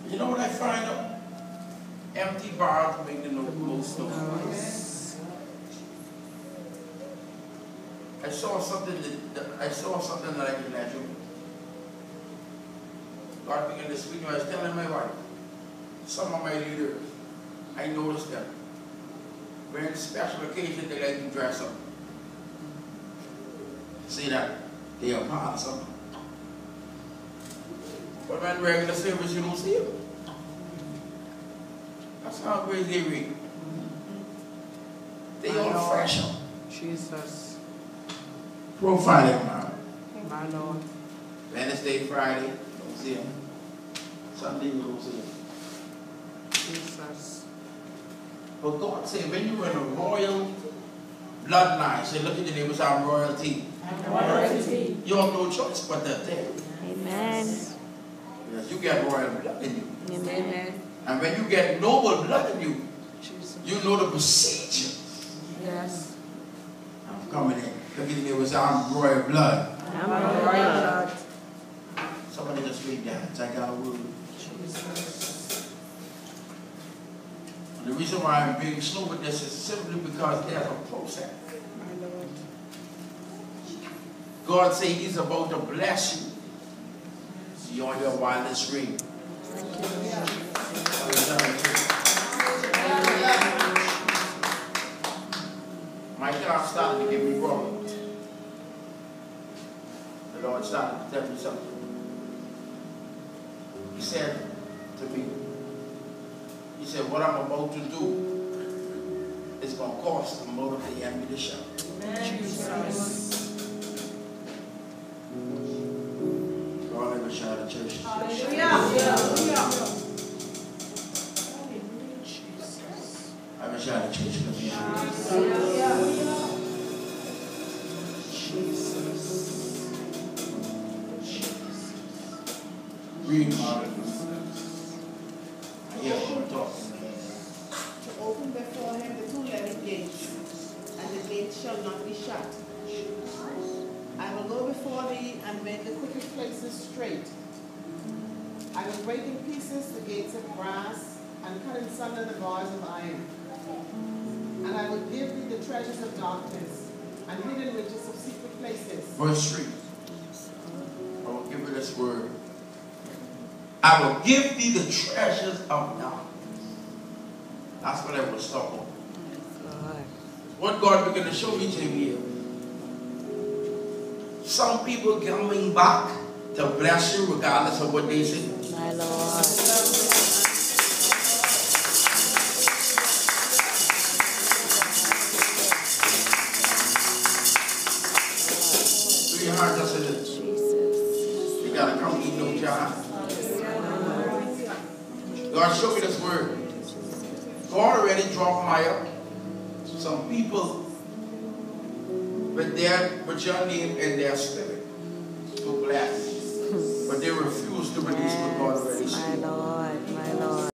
You know what I find out? Empty barrels make the most noise. I saw something that I can let you. God began to speak to me. I was telling my wife, some of my leaders, I noticed them. Very special occasion they like to dress up. See that? They are part of something. But when regular service, you don't see them. That's how great they read. They all fresh up. Jesus. Profiling now. My Lord. Wednesday, Friday, don't see them. Sunday, you don't see them. Jesus. But God said, when you're in a royal bloodline, say, look at the neighbors, I'm royalty. I'm royalty. You have no choice but that there. Amen. Yes, you get royal blood in you. Amen. And when you get noble blood in you, Jesus. you know the procedure. Yes. I'm coming in. Look at the neighbors, I'm royal blood. I'm royal blood. Somebody just read that. I got a word. Jesus. And the reason why I'm being slow with this is simply because there's a process. My Lord. God says He's about to bless you beyond your wildest dream. My God started to give me problems. The Lord started to tell me something. He said to me, He said, what I'm about to do is going to cost the motive of the enemy to shout. Jesus. God never shout at church. I haven't shout at church because read Mark. I hear him talking. To open before him the two-legged gates, and the gate shall not be shut. I will go before thee and make the crooked places straight. I will break in pieces the gates of brass and cut in sunder the bars of iron. And I will give thee the treasures of darkness and hidden riches of secret places. Verse 3. I will give you this word. I will give thee the treasures of darkness. That's what I was talking about. What God began to show me to me here. Some people coming back to bless you regardless of what they say. My Lord. 300 just in it. Jesus. You gotta come eat no job. God showed me this word. God already dropped Maya. Some people with your name in their spirit to bless. But they refuse to release what God already said. My Lord. My Lord.